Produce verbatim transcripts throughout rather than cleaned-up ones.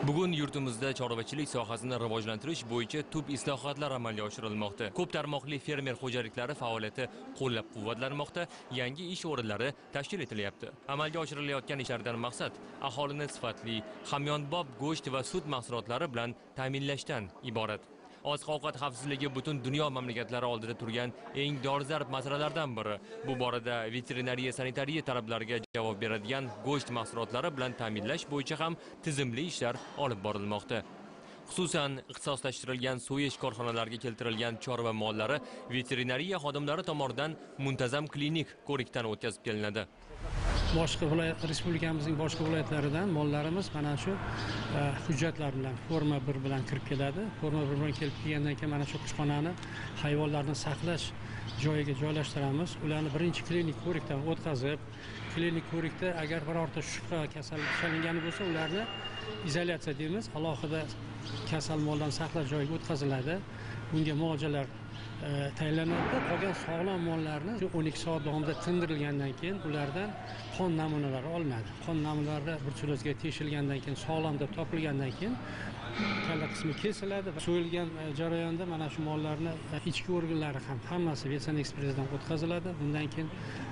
Bugun yurtimizda chorvachilik sohasini rivojlantirish bo'yicha tub islohotlar amalga oshirilmoqda. Ko'p tarmoqli fermer xo'jaliklari faoliyati qo'llab-quvvatlanmoqda, yangi ish o'rinlari tashkil etilyapti. Amalga oshirilayotgan ishlardan maqsad aholini sifatli, hamyonbop go'sht va sut mahsulotlari bilan ta'minlashdan iborat. Oziq-ovqat xavfsizligi butun dunyo mamlakatlari oldida turgan eng dolzarb masalalardan biri. Bu borada veterinariya sanitariya talablariga javob beradigan go'sht mahsulotlari bilan ta'minlash bo'yicha ham tizimli ishlar olib borilmoqda. Xususan, ixtisoslashtirilgan so'yish korxonalariga keltirilgan chorva mollari veterinariya xodimlari tomonidan muntazam klinik ko'rikdan o'tkazib kelinadi. Boshqa viloyat respublikamizning boshqa viloyatlaridan mollarimiz mana shu hujjatlar bilan forma bir bilan kirib keladi. Forma bir bilan kelib kelgandan keyin mana shu kuchxonani hayvonlarni saqlash joyiga joylashtiramiz. Ularni birinchi klinik ko'rikdan o'tkazib, klinik ko'rikda agar birorta shubha kasallik chalingani bo'lsa, ularni izolyatsiya deymiz, alohida kasal mollarni saqlash joyiga o'tkaziladi. Bunga muolajalar tayinlanadi. Qolgan sog'lom mollarni o'n ikki soat davomida tindirilgandan keyin ulardan qon namunalari olinadi. Qon namunalari brutsellozga tekshirgandan keyin sog'lom deb topilgandan keyin kalla qismi kesiladi va so'yilgan jarayonda mana shu mollarni ichki organlari ham hammasi veterinariya ekspertizadan o'tkaziladi. Bundan keyin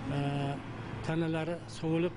tanalari so'yilib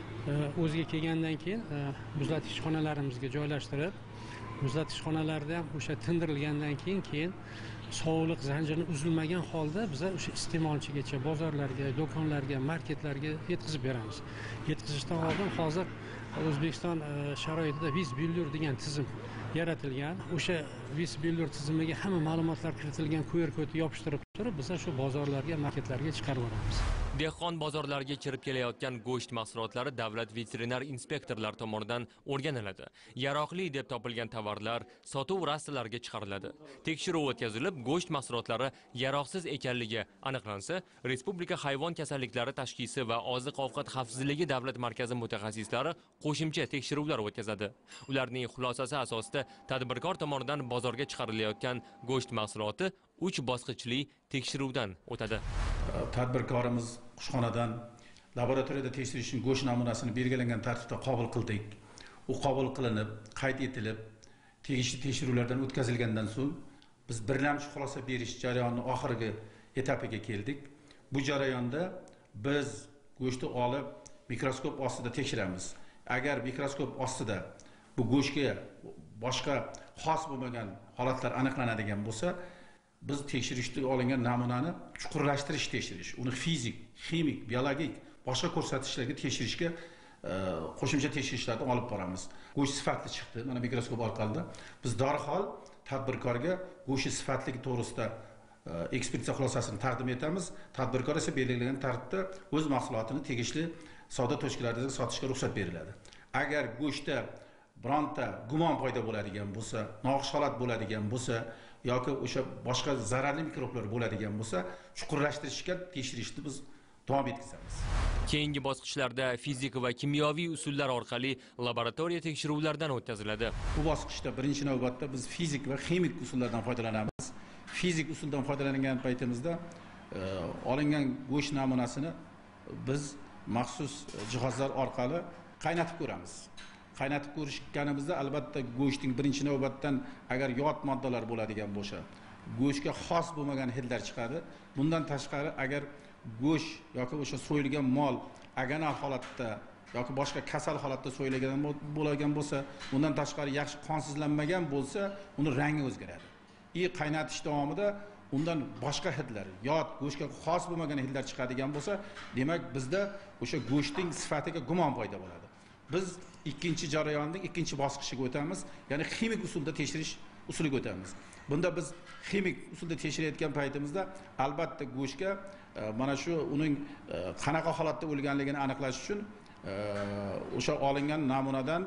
o'ziga kelgandan keyin muzlatish xonalarimizga joylashtirib, muzlatish xonalarida ham o'sha tindirilgandan keyin keyin sog'liq zanjiri uzilmagan holda biz o'sha iste'molchigacha, bozorlarga, do'konlarga, marketlarga yetkazib beramiz. Yetkazishdan oldin hozir O'zbekiston sharoitida Vizbillur degan tizim yaratilgan. O'sha Vizbillur tizimiga hamma ma'lumotlar kiritilgan Q R kodni yopishtirib turib, biz shu bozorlarga, marketlarga chiqarib yuboramiz. Dehqon bozorlariga kirib kelayotgan go'sht mahsulotlari davlat veterinar inspektorlar tomonidan o'rganiladi. Yaroqli deb topilgan tovarlar sotuv rastalariga chiqariladi. Tekshiruv o'tkazilib, go'sht mahsulotlari yaroqsiz ekanligi aniqlansa, Respublika hayvon kasalliklari tashxisi va oziq-ovqat xavfsizligi davlat markazi mutaxassislari qo'shimcha tekshiruvlar o'tkazadi. Ularning xulosasi asosida tadbirkor tomonidan bozorga chiqarilayotgan go'sht mahsuloti uch bosqichli tekshiruvdan o'tadi. Tadbirkorimiz qushxonadan laboratoriyada tekshirish uchun go'sht namunasini belgilangan tartibda qabul qildik. U qabul qilinib, qayd etilib, tegishli tekshiruvlardan o'tkazilgandan so'ng biz birlamchi xulosa berish jarayonining oxirgi etapiga keldik. Bu jarayonda biz go'shtni olib mikroskop ostida tekshiramiz. Agar mikroskop ostida bu go'shtga boshqa xos bo'lmagan holatlar aniqlanadigan bo'lsa, biz tekshirishda olingan namunani chuqurlashtirish tekshirish, uni fizik, ximik, biologik boshqa ko'rsatkichlarga tekshirishga qo'shimcha tekshirishlarni olib boramiz. Go'sht sifatli chiqdi, mana mikroskop orqali biz darhol tadbirkorga go'sht sifatligi to'g'risida ekspertiza xulosasini taqdim etamiz. Tadbirkor esa belgilangan tartibda o'z mahsulotini tegishli savdo to'shkalarida sotishga ruxsat beriladi. Agar go'shtda bironta gumon paydo bo'ladigan bo'lsa, noxush holat bo'ladigan bo'lsa yoki o'sha boshqa zararli mikroblar bo'ladigan bo'lsa, chuqurlashtirishga tekshirishni biz davom etkazamiz. Keyingi bosqichlarda fizik va kimyoviy usullar orqali laboratoriya tekshiruvlaridan o'tkaziladi. Bu bosqichda birinchi navbatda biz fizik va ximik usullardan foydalanamiz. Fizik usuldan foydalangan paytimizda e, olingan go'sht namunasini biz maxsus jihozlar orqali qaynatib ko'ramiz. Qaynatib ko'rishganimizda albatta go'shtning birinchi navbatdan agar yot moddalar bo'ladigan bo'lsa, go'shtga xos bo'lmagan hidlar chiqadi. Bundan tashqari agar go'sht yoki o'sha so'yilgan mol aganal holatda yoki boshqa kasal holatda so'yilgan bo'lgan bo'lsa, bundan tashqari yaxshi qonsizlanmagan bo'lsa, uni rangi o'zgaradi. I qaynatish davomida undan boshqa hidlar, yot go'shtga xos bo'lmagan hidlar chiqadigan bo'lsa, demak bizda o'sha go'shtning sifatiga gumon paydo bo'ladi. Biz ikkinchi jarayonning ikkinchi bosqichiga o'tamiz, ya'ni ximik usulda tekshirish usuliga o'tamiz. Bunda biz ximik usulda tekshirayotgan paytimizda albatta go'shtga mana shu uning qanaqa holatda o'lganligini aniqlash uchun o'sha olingan namunadan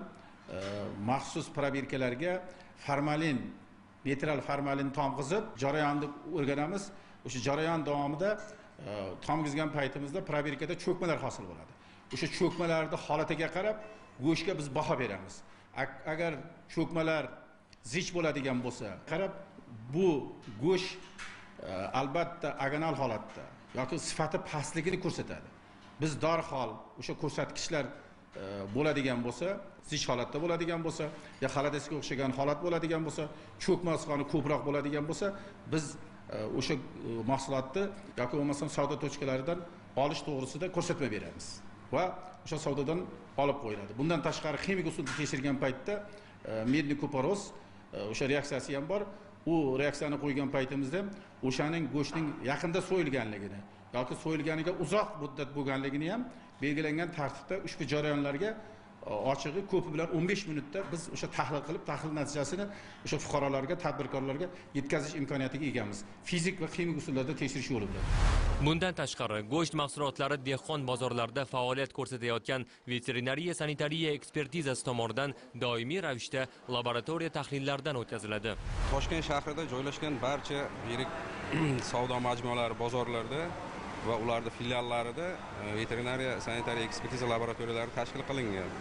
maxsus probirkalarga formalin, neytral formalin tomg'izib jarayonni o'rganamiz. O'sha jarayon davomida tomg'izgan paytimizda probirkada cho'kmalar hosil bo'ladi. O'sha cho'kmalarning holatiga qarab go'shtga biz baho beramiz. Agar cho'kmalar zich bo'ladigan bo'lsa, qarab bu go'sht albatta agonal holatda yoki sifati pastligini ko'rsatadi. Biz darhol o'sha ko'rsatkichlar bo'ladigan bo'lsa, zich holatda bo'ladigan bo'lsa, yo xolodesga o'xshagan holat bo'ladigan bo'lsa, cho'kmas qoni ko'proq bo'ladigan bo'lsa, biz o'sha mahsulotni yoki bo'lmasam savdo tochkalaridan olish to'g'risida ko'rsatma beramiz va o'sha savdodan olib qo'yiladi. Bundan tashqari ximik usulda tekshirgan paytda medni kuparoz o'sha reaksiyasi ham bor. U reaksiyani qo'ygan paytimizda o'shaning go'shtning yaqinda so'yilganligini yoki so'yilganiga uzoq muddat bo'lganligini ham belgilangan tartibda ushbu jarayonlarga ochig'i ko'pi bilan o'n besh minutda biz o'sha tahlil qilib, tahlil natijasini o'sha fuqarolarga, tadbirkorlarga yetkazish imkoniyatiga egamiz. Fizik va ximik usullarda tekshirish yo'li bilan. Bundan tashqari, go'sht mahsulotlari dehqon bozorlarida faoliyat ko'rsatayotgan veterinariya sanitariya ekspertizasi tomonidan doimiy ravishda laboratoriya tahlillaridan o'tkaziladi. Toshkent shahrida joylashgan barcha yirik savdo majmualari, bozorlarda va ularda filiallarida veterinariya sanitariya ekspertiza laboratoriyalari tashkil qilingan.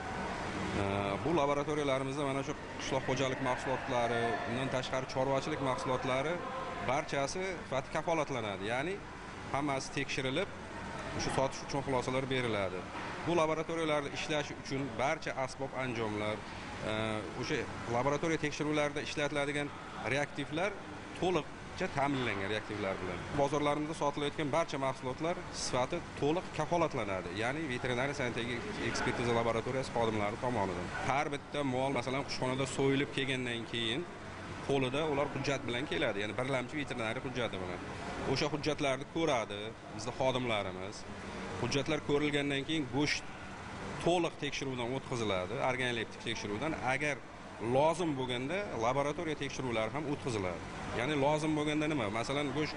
Bu laboratoriyalarimizda mana shu qishloq xo'jalik mahsulotlari, undan tashqari chorvachilik mahsulotlari barchasi sifati kafolatlanadi. Ya'ni hammasi tekshirilib, shu sotish uchun xulosalar beriladi. Bu laboratoriyalarda ishlash uchun barcha asbob anjomlar, o'sha laboratoriya tekshiruvlarida ishlatiladigan reaktivlar to'liq ta'minlangan reaktivlar bilan. Bozorlarimizda sotilayotgan barcha mahsulotlar sifati to'liq kafolatlanadi. Ya'ni veterinariya sanitariya ekspertiza laboratoriyasi xodimlari tomonidan. Har bitta mol, masalan, qushxonada so'yilib kelgandan keyin qo'lida ular hujjat bilan keladi. Ya'ni birlamchi veterinariya hujjati bilan. O'sha hujjatlarni ko'radi bizning xodimlarimiz. Hujjatlar ko'rilgandan keyin go'sht to'liq tekshiruvdan o'tkaziladi, organoleptik tekshiruvdan. Agar lozim bo'lganda laboratoriya tekshiruvlari ham o'tkaziladi. Ya'ni lozim bo'lganda nima? Masalan, go'sht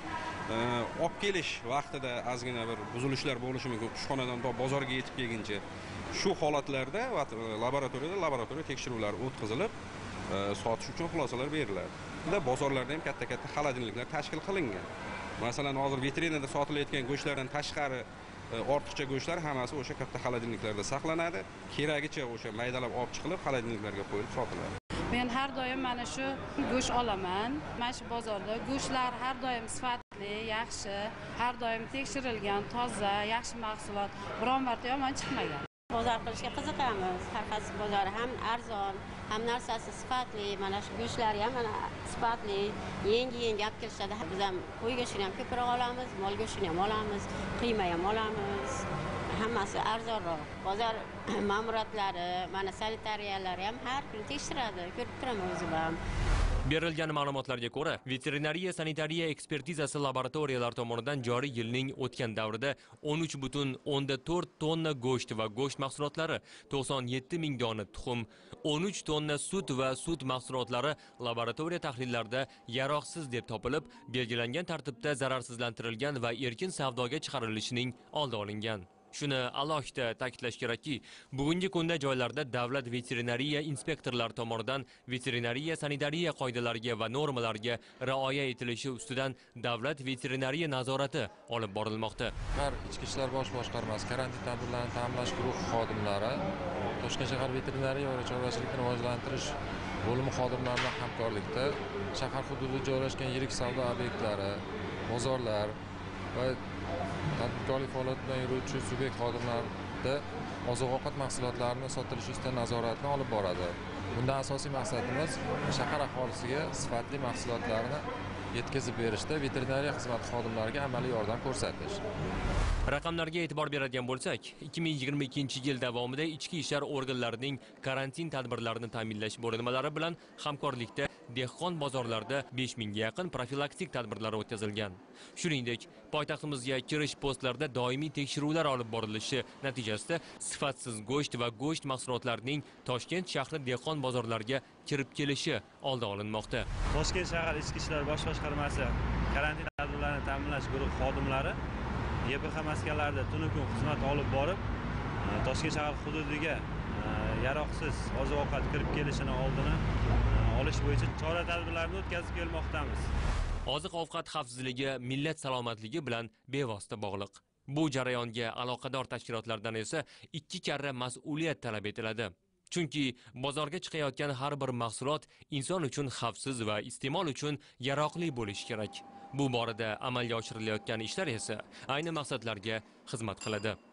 olib kelish vaqtida ozgina bir buzilishlar bo'lishi mumkin. Qushxonadan to bozorga yetib kelguncha shu holatlarda laboratoriyada laboratoriya tekshiruvlari o'tkazilib, sotish uchun xulosalar beriladi. Bunda bozorlarda ham katta-katta xolodilniklar tashkil qilingan. Masalan, hozir vitrinada sotilayotgan go'shtlardan tashqari ortiqcha go'shtlar hammasi o'sha katta xolodilniklarda saqlanadi. Keragicha o'sha maydalab olib chiqilib, xolodilniklarga qo'yilib sotiladi. Men har doim mana shu go'sht olaman. Mana shu bozorda go'shtlar har doim sifatli, yaxshi, har doim tekshirilgan, toza, yaxshi mahsulot. Biron marta yomon chiqmagan. Bozor qilishga qiziqamiz. Har qaysi bozor ham arzon, ham narsasi sifatli. Mana shu go'shtlar ham mana sifatli, yangi-yangi olib kelishadi. Biz ham qo'y go'shtini ham ko'proq olamiz, mol go'shtini ham olamiz, qiyma ham olamiz. Hammasi arzonroq. Bozor ma'muriyatlari, mana sanitariyalari ham har kuni tekshiradi. Ko'rib turaman o'zim ham. Berilgan ma'lumotlarga ko'ra, veterinariya sanitariya ekspertizasi laboratoriyalar tomonidan joriy yilning o'tgan davrida o'n uch butun o'ndan to'rt tonna go'sht va go'sht mahsulotlari, to'qson yetti ming dona tuxum, o'n uch tonna sut va sut mahsulotlari laboratoriya tahlillarida yaroqsiz deb topilib, belgilangan tartibda zararsizlantirilgan va erkin savdoga chiqarilishining oldi olingan. Shuni alohida ta'kidlash kerakki, bugungi kunda joylarda davlat veterinariya inspektorlari tomonidan veterinariya sanitariya qoidalariga va normalariga rioya etilishi ustidan davlat veterinariya nazorati olib borilmoqda. Har Ichki ishlar bosh boshqarmasi karantin tadbirlarini ta'minlash guruhi xodimlari Toshkent shahar veterinariya va chorvachilikni rivojlantirish bo'limi xodimlari bilan hamkorlikda shahar hududida joylashgan yirik savdo obyektlari, bozorlar va tadbirkorlik faoliyatidan yuruvchi subyekt xodimlarida oziq-ovqat mahsulotlarini sotilishi ustidan nazoratni olib boradi. Bunda asosiy maqsadimiz shahar aholisiga sifatli mahsulotlarni yetkazib berishda veterinariya xizmati xodimlariga amaliy yordam ko'rsatish. Raqamlarga e'tibor beradigan bo'lsak, ikki ming yigirma ikkinchi yil davomida ichki ishlar organlarining karantin tadbirlarini ta'minlash bo'linmalari bilan hamkorlikda dehqon bozorlarda besh mingga yaqin profilaktik tadbirlar o'tkazilgan. Shuningdek, poytaxtimizga kirish postlarida doimiy tekshiruvlar olib borilishi natijasida sifatsiz go'sht va go'sht mahsulotlarining Toshkent shahri dehqon bozorlariga kirib kelishi oldi olinmoqda. Toshkent shahar ichki ishlar bosh boshqarmasi karantin tadbirlarini ta'minlash guruhi xodimlari Y P X maskanlarida tunu kun xizmat olib borib, Toshkent shahar hududiga yaroqsiz oziq-ovqat kirib kelishini oldini olish bo'yicha chora-tadbirlarni o'tkazib kelmoqdamiz. Oziq-ovqat xavfsizligi millat salomatligi bilan bevosita bog'liq. Bu jarayonga aloqador tashkilotlardan esa ikki karra mas'uliyat talab etiladi. Chunki bozorga chiqayotgan har bir mahsulot inson uchun xavfsiz va iste'mol uchun yaroqli bo'lishi kerak. Bu borada amalga oshirilayotgan ishlar esa ayni maqsadlarga xizmat qiladi.